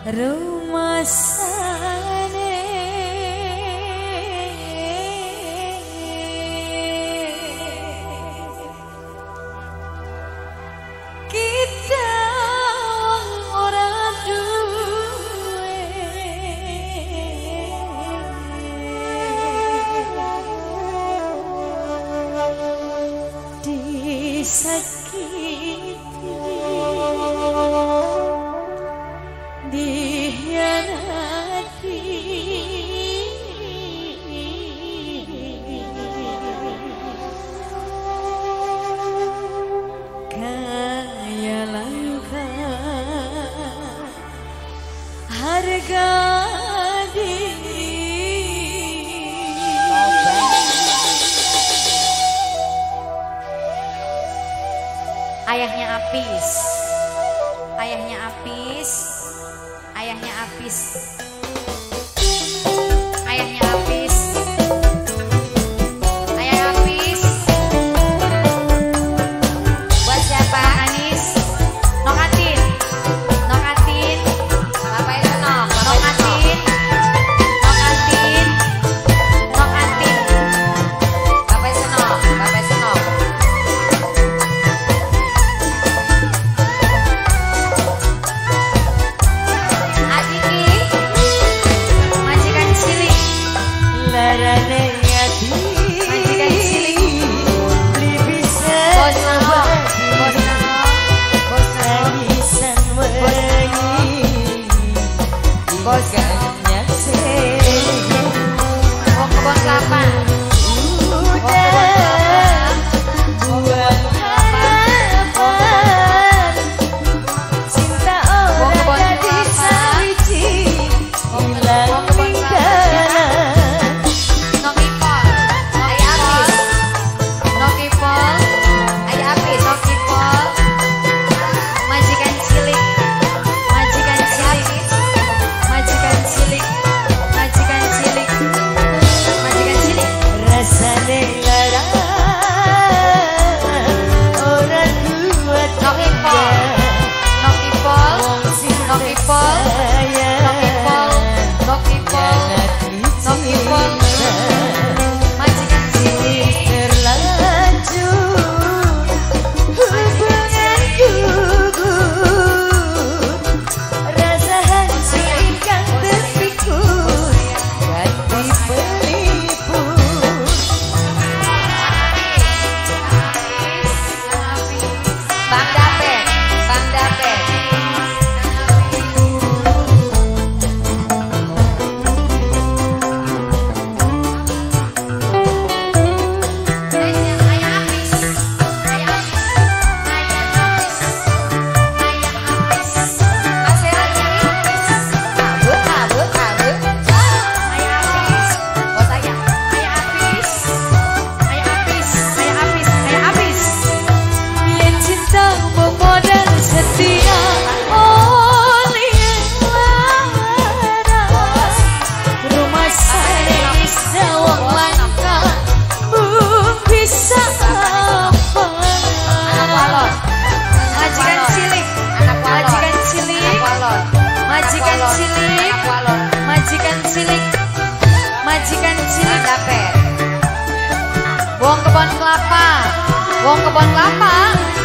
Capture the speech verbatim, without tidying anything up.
rumasane kita ora duwe disakiti dihianati kaya langka harga diri. Ayahnya Apis, ayahnya Apis, ayahnya Apis, ayahnya Apis, ayah Apis. Buat siapa? Anis, Nokatin, Nokatin, Bapak itu Nok, Nokatin, Nokatin, Nokatin, Bapak itu Nok, Bapak itu Nok. Bos gaknya sih mau kebun kelapa udah buat harapan cinta orang gadis sawiji hilang tinggalan Nokipol ayah Apis Nokipol ayah Apis Nokipol majikan cilik majikan cilik majikan cilik, majikan cilik, majikan cilik. Rasane larang orang kuat Nokipol, Nokipol, Nokipol, Nokipol, Nokipol, Nokipol, majikan cilik. Terlanjur hubungan gugur rasa hancur ingkang terpikul ganti pelipur. Bang Dapen, Bang Dapen. Majikan cilik, majikan cilik, majikan cilik dapat. Wong kebon kelapa, wong kebon kelapa.